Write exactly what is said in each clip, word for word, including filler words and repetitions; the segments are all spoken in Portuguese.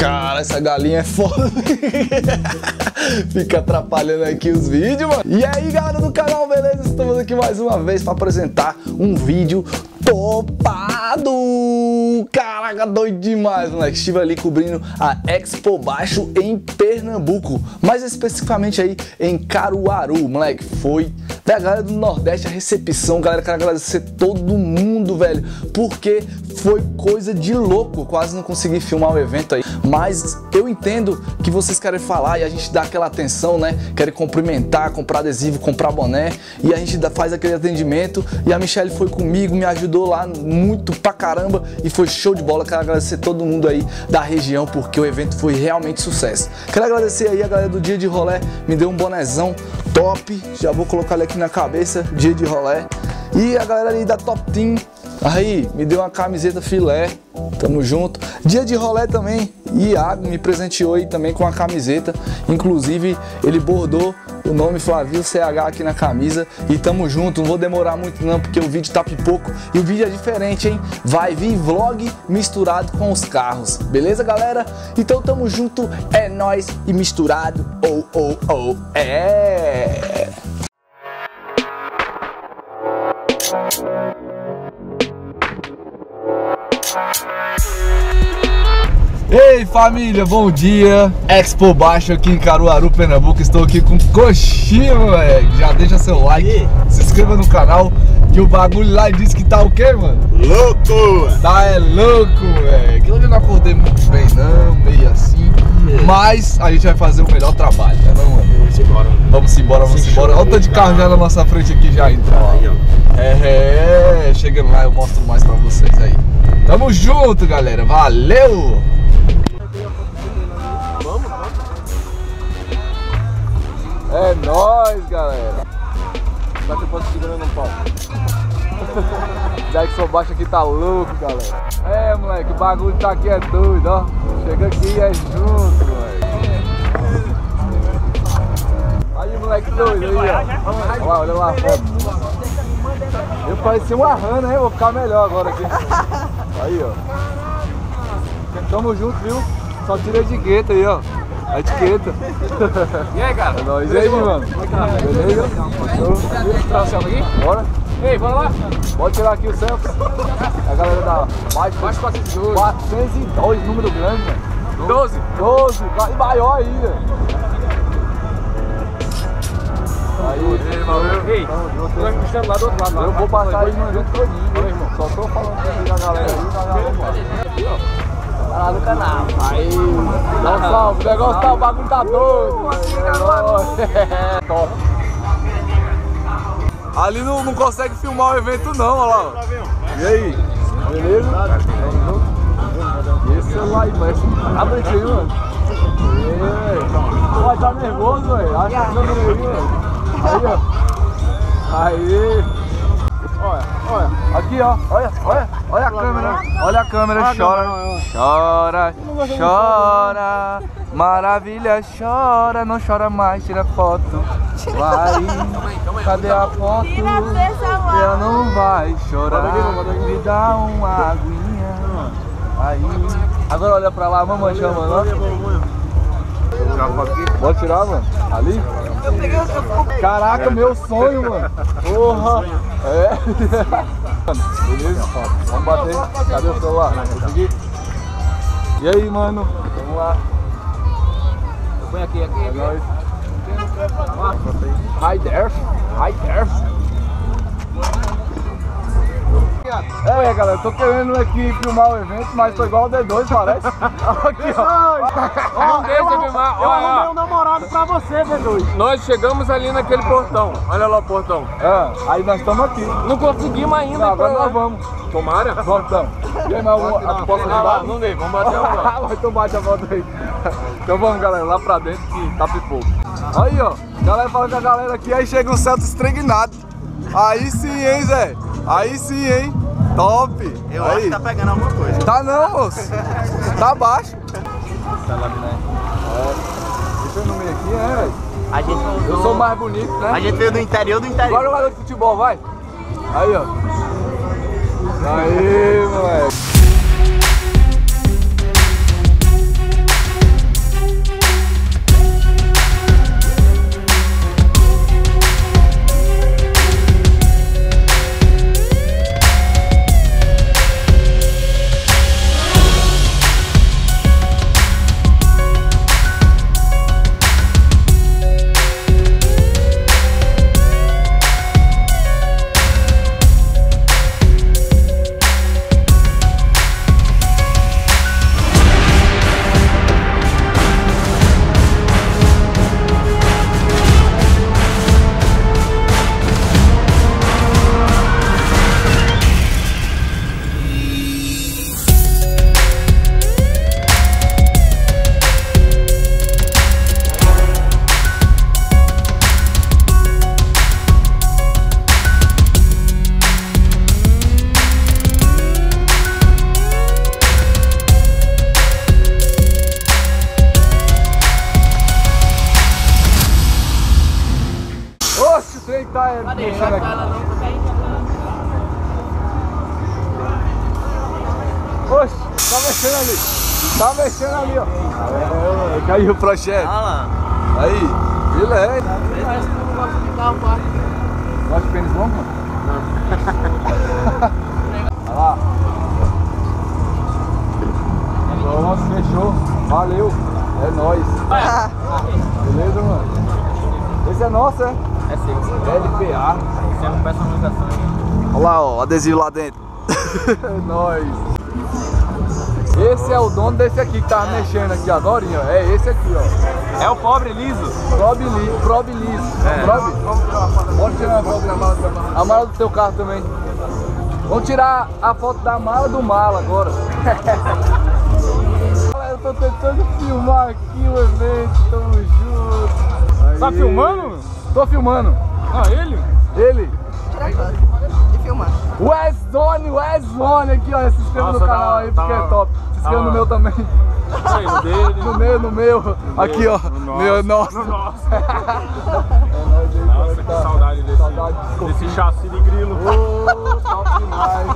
Cara, essa galinha é foda. Fica atrapalhando aqui os vídeos, mano. E aí, galera do canal, beleza? Estamos aqui mais uma vez para apresentar um vídeo topado. Caraca, doido demais, moleque. Estive ali cobrindo a Expo Baixo em Pernambuco, mais especificamente aí em Caruaru, moleque. Foi da galera do Nordeste a recepção, galera. Quero agradecer todo mundo, velho, porque foi coisa de louco. Quase não consegui filmar o evento aí, mas eu entendo que vocês querem falar e a gente dá aquela atenção, né? Querem cumprimentar, comprar adesivo, comprar boné, e a gente faz aquele atendimento. E a Michelle foi comigo, me ajudou lá muito pra caramba e foi show de bola. Quero agradecer todo mundo aí da região, porque o evento foi realmente sucesso. Quero agradecer aí a galera do Dia de Rolê, me deu um bonezão top, já vou colocar ele aqui na cabeça, Dia de Rolê. E a galera ali da Top Team, aí, me deu uma camiseta filé, tamo junto. Dia de Rolê também, Iago me presenteou aí também com uma camiseta, inclusive ele bordou o nome Flavio C H aqui na camisa. E tamo junto, não vou demorar muito não, porque o vídeo tá pipoco e o vídeo é diferente, hein? Vai vir vlog misturado com os carros, beleza, galera? Então tamo junto, é nóis e misturado, oh, oh, oh, é... Ei, família, bom dia! Expo Baixo aqui em Caruaru, Pernambuco. Estou aqui com coxinha, moleque. Já deixa seu like, se inscreva no canal, que o bagulho lá diz que tá o quê, mano? Louco! Tá é louco, velho. Que hoje eu não acordei muito bem não, meio assim. Yeah. Mas a gente vai fazer o melhor trabalho, né, não, mano? Vamos embora. Vamos embora, vamos embora. Olha o tanto de carro já na nossa frente aqui já entra. Aí, ó. É, é, chegando lá eu mostro mais pra vocês aí. Tamo junto, galera. Valeu! É nóis, galera. Só que eu posso segurando um pau. Já que sou baixo aqui tá louco, galera. É, moleque, o bagulho tá aqui é doido, ó. Chega aqui e é junto, moleque. Aí, moleque doido, aí, ó. Olha lá, olha lá a foto. Eu pareci um arran, né? Vou ficar melhor agora aqui. Aí, ó. Tamo junto, viu? Só tira a etiqueta aí, ó. A etiqueta. E aí, cara? É nóis. E aí, mano? Beleza? Vamos tirar o selfie aqui? Bora. Ei, bora lá. Pode tirar aqui o selfie. A galera da Baixo. Baixo quatrocentos e dois. quatrocentos e dois, número grande, velho. doze. doze, e maior ainda. Aí, valeu. Ei, nós puxamos lá do outro lado. eu vou passar aí no evento todinho, irmão. Só tô falando aqui da galera aí, da galera aqui, ó. Tá lá no canal. Aí, dá um salve, o negócio tá, o bagulho tá doido. É top. Ali não, não consegue filmar o evento não, olha lá. E aí, beleza? E esse celular aí, parece um tablet aí, mano. Pô, tá nervoso, velho. Acha que a câmera aí, velho. Aí, ó. Aí. Olha, olha. Aqui, ó. Olha, olha. Olha a câmera. Olha a câmera. Chora. Chora, chora. Maravilha, chora. Não chora mais, tira foto. Vai. Cadê a foto? Ela não vai chorar. Me dá uma aguinha. Aí. Agora olha pra lá, mamãe chama, não? Pode tirar, mano? Ali? Eu peguei o... Caraca, meu sonho, mano. Porra. É. Beleza? Vamos bater. Cadê o celular? Consegui? E aí, mano? Vamos lá. Eu ponho aqui, aqui. É nóis. Hi there. Hi there. É, galera, tô querendo aqui filmar o evento, mas tô igual o D dois, parece. Aqui, ó. Não deixa eu filmar. Eu Olha, arrumei um namorado pra você, D dois. nós chegamos ali naquele portão. Olha lá o portão. É, aí nós estamos aqui. Não conseguimos ainda. Não, agora ir pra nós lá. vamos. Tomara. Voltamos. E aí, mas eu posso Não, ajudar? não dei, vamos bater uma volta. Então bate a volta aí. Então vamos, galera, lá pra dentro que tá pipoco. Aí, ó, a galera fala com a galera aqui, aí chega um Celta estregnado. Aí sim, hein, Zé? Aí sim, hein? Top! Eu aí. acho que tá pegando alguma coisa. Tá não, moço. Tá baixo. Tá lá, né? É. Deixa eu no meio aqui, né, velho? A gente Eu sou mais bonito, né? A gente veio do interior do interior. Bora jogador de futebol, vai. Aí, ó. Aí, moleque. tá é, mexendo aqui. Oxe, tá mexendo ali. Tá mexendo ali, ó. É, caiu o projeto. Olha lá. Aí, filé. Parece que não gosta de carro, pai. Gosta de pênis longo, mano? Olha lá. Nossa, fechou. Valeu. É nóis. Beleza, mano? Esse é nosso, é? É seu. L P A. Você não peça comunicação. Olha lá, ó, o adesivo lá dentro. É nóis. Esse é o dono desse aqui que tava mexendo aqui agora, ó. É esse aqui, ó. É o pobre liso. Prob liso. Prob liso. É. Prob? Pode tirar a foto da mala. A mala do teu carro também. Vamos tirar a foto da mala do mala agora. Eu tô tentando filmar aqui o evento, tamo junto. Aí. Tá filmando? Tô filmando. Ah, ele? Ele. Tira foto e filmar. Weszone, Weszone aqui, ó. Se inscreva Nossa, no canal tá- aí porque tá- é top. Se inscreva tá- no meu também. Aí, no dele. No meu, no meu. Aqui, ó. No nosso. Meu, nossa. No nosso. É nóis aí, Nossa, que tá. saudade desse, Saudade desse chassi de grilo. Ô, top demais.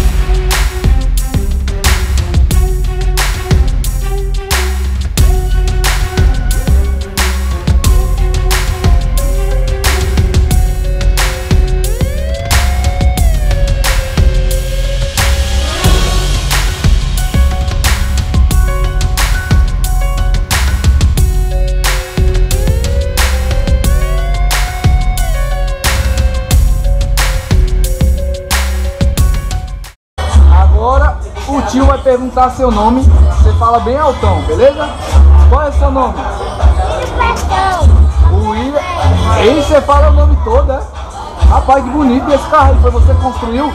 Agora o tio vai perguntar seu nome, você fala bem altão, beleza? Qual é o seu nome? O William. Aí você fala o nome todo, é? Rapaz, que bonito esse carro aí, foi você que construiu?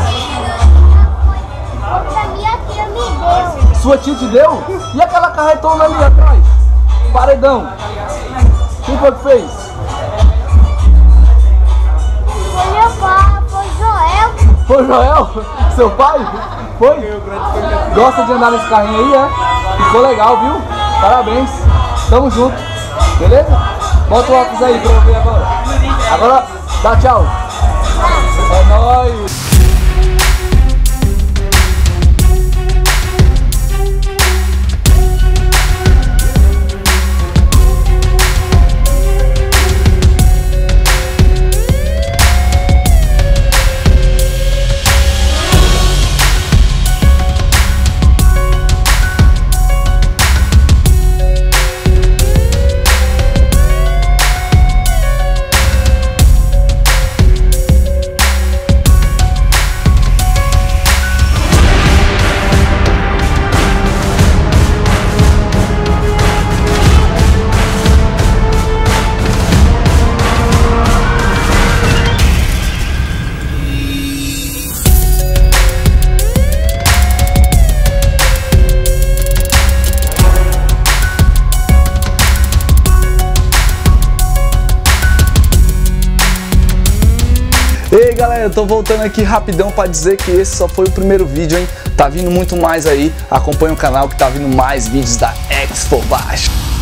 Minha tia me deu. Sua tia te deu? E aquela carretona ali atrás? Paredão. Quem foi que fez? Foi meu pai, foi Joel. Foi o Joel? Seu pai? Foi? Gosta de andar nesse carrinho aí, é? Ficou legal, viu? Parabéns. Tamo junto. Beleza? Bota o óculos aí pra eu ver agora. Agora, dá tchau. É nóis. Ei galera, eu tô voltando aqui rapidão pra dizer que esse só foi o primeiro vídeo, hein? Tá vindo muito mais aí, acompanha o canal que tá vindo mais vídeos da X por baixo.